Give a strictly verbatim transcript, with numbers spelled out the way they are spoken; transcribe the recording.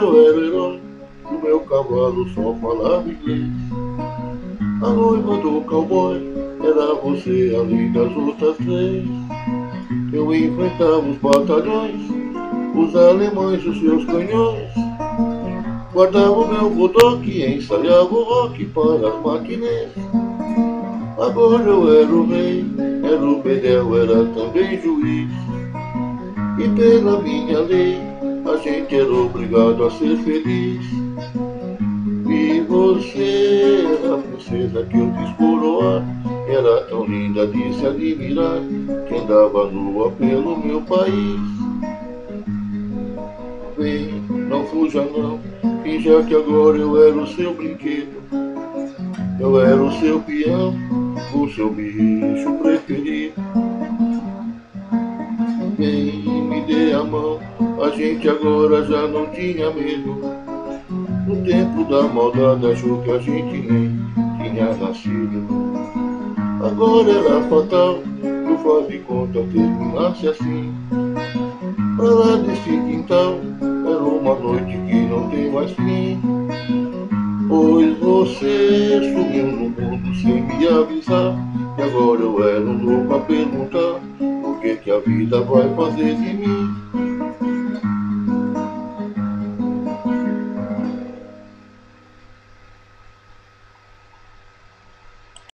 eu era herói, o meu cavalo só falava inglês. A noiva do cowboy era você além das outras três. Eu enfrentava os batalhões, os alemães, os seus canhões. Guardava o meu bulldog e ensaiava o rock para as maquinês. Agora eu era o rei, era o bedel, era também juiz. E pela minha lei, a gente era obrigado a ser feliz. E você era a princesa que eu quis coroar, era tão linda de se admirar, que andava nua pelo meu país. Vem, não fuja não, finja que agora eu era o seu brinquedo. Eu era o seu peão, o seu bicho preferido. Vem, me dê a mão, a gente agora já não tinha medo. No tempo da maldade achou que a gente nem tinha nascido. Agora era fatal que o faz de conta terminasse assim. Pra lá desse quintal era uma noite que não tem mais fim. Pois você sumiu no mundo sem me avisar. E agora eu era um louco a perguntar: o que que a vida vai fazer de mim?